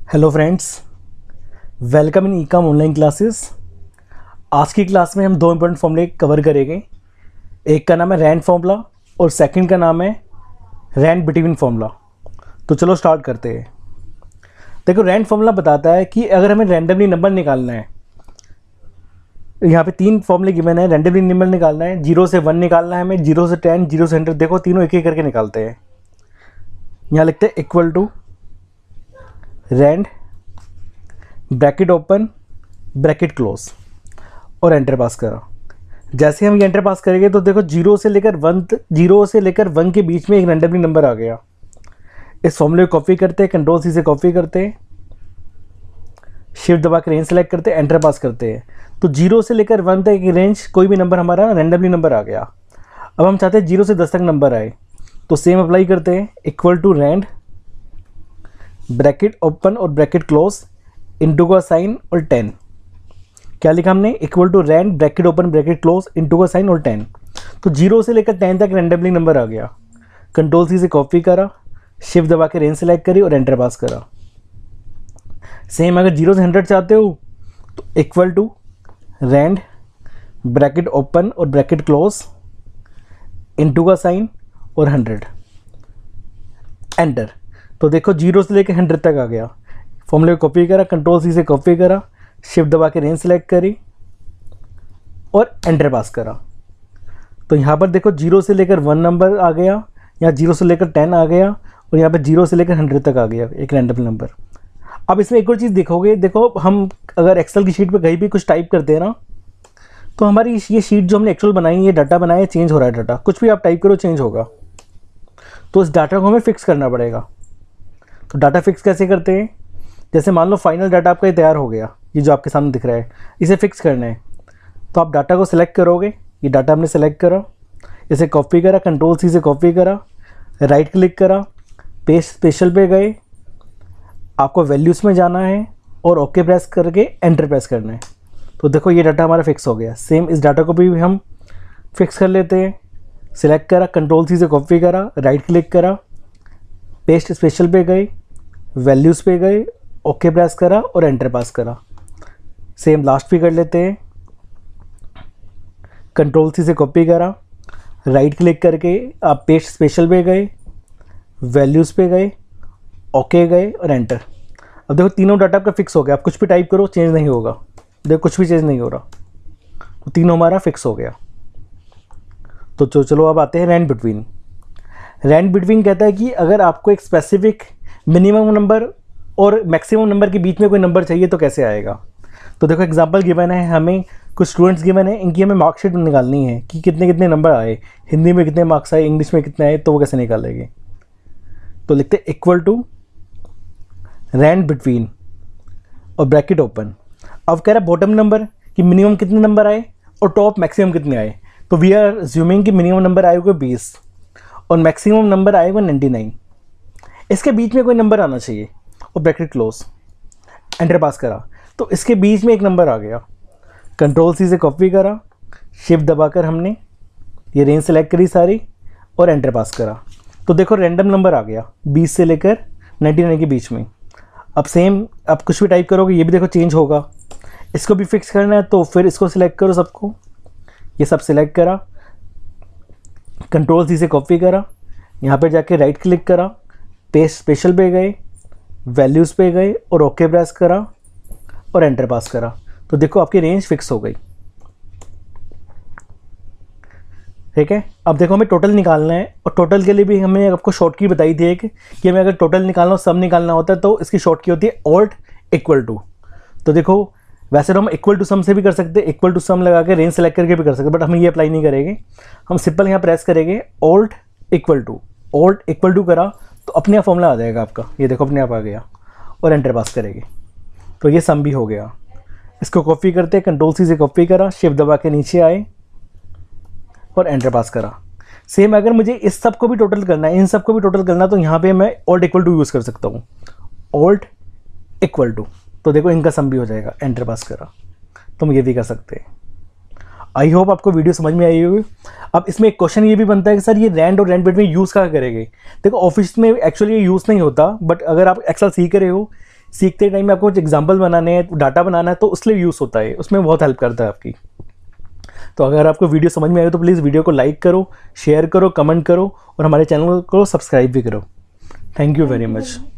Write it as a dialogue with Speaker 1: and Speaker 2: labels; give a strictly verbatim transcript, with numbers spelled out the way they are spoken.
Speaker 1: Hello friends, welcome in ecom online classes. आज की class में हम दो इंपॉर्टेंट फॉर्मूले कवर करेंगे। एक का नाम है रैंड फॉर्मूला और सेकंड का नाम है रैंड बिटवीन फॉर्मूला। तो चलो स्टार्ट करते हैं। देखो, रैंड फॉर्मूला बताता है कि अगर हमें रैंडमली नंबर निकालना है, यहाँ पे तीन फॉर्मूले गिवन है। रैंडमली नंबर निकालना है, जीरो से वन निकालना है हमें, जीरो से टेन, जीरो से हंड्रेड। देखो तीनों एक एक करके निकालते हैं। यहाँ लिखते हैं equal to rand bracket open bracket close और एंटर पास करा। जैसे हम ये एंटर पास करेंगे तो देखो जीरो से लेकर वन जीरो से लेकर वन के बीच में एक रैंडमली नंबर आ गया। इस फॉर्मूले को कॉपी करते हैं, कंट्रोल सी से कॉपी करते हैं, शिफ्ट दबा के रेंज सेलेक्ट करते हैं, एंटर पास करते हैं। तो जीरो से लेकर वन तक एक रेंज कोई भी नंबर हमारा रैंडमली नंबर आ गया। अब हम चाहते हैं जीरो से दस तक नंबर आए, तो सेम अप्लाई करते हैं, equal to rand bracket open और ब्रैकेट क्लोज इंटू का साइन और टेन। क्या लिखा हमने? Equal to rand bracket open bracket close into का साइन और टेन। तो जीरो से लेकर टेन तक रैंडमली नंबर आ गया। कंट्रोल सी से कॉपी करा, शिफ्ट दबा के रेंज सेलेक्ट करी और एंटर पास करा। सेम अगर जीरो से हंड्रेड चाहते हो तो equal to rand bracket open और ब्रैकेट क्लोज इंटू का साइन और हंड्रेड, एंटर। तो देखो जीरो से लेकर हंड्रेड तक आ गया। फॉर्मूले को कॉपी करा, कंट्रोल सी से कॉपी करा, शिफ्ट दबा के रेंज सेलेक्ट करी और एंटर पास करा। तो यहाँ पर देखो जीरो से लेकर वन नंबर आ गया, यहाँ जीरो से लेकर टेन आ गया और यहाँ पर जीरो से लेकर हंड्रेड तक आ गया एक रैंडम नंबर। अब इसमें एक और चीज़ देखोगे, देखो हम अगर एक्सेल की शीट पर कहीं भी कुछ टाइप करते हैं ना, तो हमारी ये शीट जो हमने एक्चुअल बनाई, ये डाटा बनाया, चेंज हो रहा है डाटा। कुछ भी आप टाइप करो चेंज होगा, तो इस डाटा को हमें फिक्स करना पड़ेगा। तो डाटा फिक्स कैसे करते हैं? जैसे मान लो फाइनल डाटा आपका ये तैयार हो गया, ये जो आपके सामने दिख रहा है, इसे फिक्स करना है। तो आप डाटा को सिलेक्ट करोगे, ये डाटा हमने सेलेक्ट करा, इसे कॉपी करा, कंट्रोल सी से कॉपी करा, राइट क्लिक करा, पेस्ट स्पेशल पे गए, आपको वैल्यूज़ में जाना है और ओके प्रेस करके एंटर प्रेस करना है। तो देखो ये डाटा हमारा फिक्स हो गया। सेम इस डाटा को भी हम फिक्स कर लेते हैं। सिलेक्ट करा, कंट्रोल सी से कॉपी करा, राइट क्लिक करा, पेस्ट स्पेशल पे गए, वैल्यूज़ पे गए, ओके प्रेस करा और एंटर पास करा। सेम लास्ट भी कर लेते हैं। कंट्रोल सी से कॉपी करा, राइट क्लिक करके आप पेस्ट स्पेशल पे गए, वैल्यूज़ पे गए, ओके गए और एंटर। अब देखो तीनों डाटा आपका फिक्स हो गया। आप कुछ भी टाइप करो चेंज नहीं होगा। देखो कुछ भी चेंज नहीं हो रहा, तो तीनों हमारा फिक्स हो गया। तो चलो चलो अब आते हैं रैंड बिटवीन। रैंड बिटवीन कहता है कि अगर आपको एक स्पेसिफिक मिनिमम नंबर और मैक्सिमम नंबर के बीच में कोई नंबर चाहिए तो कैसे आएगा। तो देखो एग्जांपल गिवन है, हमें कुछ स्टूडेंट्स गिवन है, इनकी हमें मार्कशीट निकालनी है कि कितने कितने नंबर आए, हिंदी में कितने मार्क्स आए, इंग्लिश में कितने आए, तो वो कैसे निकालेंगे। तो लिखते हैं इक्वल टू रैंड बिटवीन और ब्रैकेट ओपन। अब कह रहा है बॉटम नंबर कि मिनिमम कितने नंबर आए और टॉप मैक्सिमम कितने आए। तो वी आर अज्यूमिंग कि मिनिमम नंबर आएगा बीस और मैक्सिमम नंबर आएगा नाइन्टी नाइन। इसके बीच में कोई नंबर आना चाहिए और ब्रैकेट क्लोज, एंटर पास करा। तो इसके बीच में एक नंबर आ गया। कंट्रोल सी से कॉपी करा, शिफ्ट दबाकर हमने ये रेंज सेलेक्ट करी सारी और एंटर पास करा। तो देखो रैंडम नंबर आ गया बीस से लेकर नाइन्टी नाइन के बीच में। अब सेम आप कुछ भी टाइप करोगे, ये भी देखो चेंज होगा। इसको भी फिक्स करना है तो फिर इसको सिलेक्ट करो, सबको ये सब सिलेक्ट करा, कंट्रोल सी से कॉपी करा, यहाँ पर जाके राइट क्लिक करा, पेस्ट स्पेशल पे गए, वैल्यूज़ पे गए और ओके प्रेस करा और एंटर पास करा। तो देखो आपकी रेंज फिक्स हो गई। ठीक है, अब देखो हमें टोटल निकालना है और टोटल के लिए भी हमें आपको शॉर्ट की बताई थी एक कि हमें अगर टोटल निकालना हो, सम निकालना होता है, तो इसकी शॉर्ट की होती है ऑल्ट इक्वल टू। तो देखो वैसे तो हम इक्वल टू सम से भी कर सकते हैं, इक्वल टू सम लगा के रेंज सेलेक्ट करके भी कर सकते हैं, बट हम ये अप्लाई नहीं करेंगे। हम सिंपल यहाँ प्रेस करेंगे alt equal to. Alt equal to करा तो अपने आप फॉर्मूला आ जाएगा आपका, ये देखो अपने आप आ गया और एंटर पास करेंगे। तो ये सम भी हो गया। इसको कॉपी करते हैं, कंट्रोल सी से कॉपी करा, शिफ्ट दबा के नीचे आए और एंटर पास करा। सेम अगर मुझे इस सब को भी टोटल करना है, इन सब को भी टोटल करना है, तो यहाँ पे मैं ऑल्ट इक्वल टू यूज़ कर सकता हूँ, ऑल्ट इक्वल टू। तो देखो इनका सम भी हो जाएगा, एंटर पास करा। तो हम ये भी कर सकते हैं। आई होप आपको वीडियो समझ में आई होगी। अब इसमें एक क्वेश्चन ये भी बनता है कि सर ये रैंड और रैंड बिटवीन यूज़ कहाँ करेंगे। देखो ऑफिस में एक्चुअली ये यूज़ नहीं होता, बट अगर आप एक्सेल सीख रहे हो सीखते टाइम में आपको कुछ एग्जाम्पल बनाने हैं, डाटा बनाना है, तो उसलिए यूज़ होता है, उसमें बहुत हेल्प करता है आपकी। तो अगर आपको वीडियो समझ में आए तो प्लीज़ वीडियो को लाइक करो, शेयर करो, कमेंट करो और हमारे चैनल को सब्सक्राइब भी करो। Thank you very much.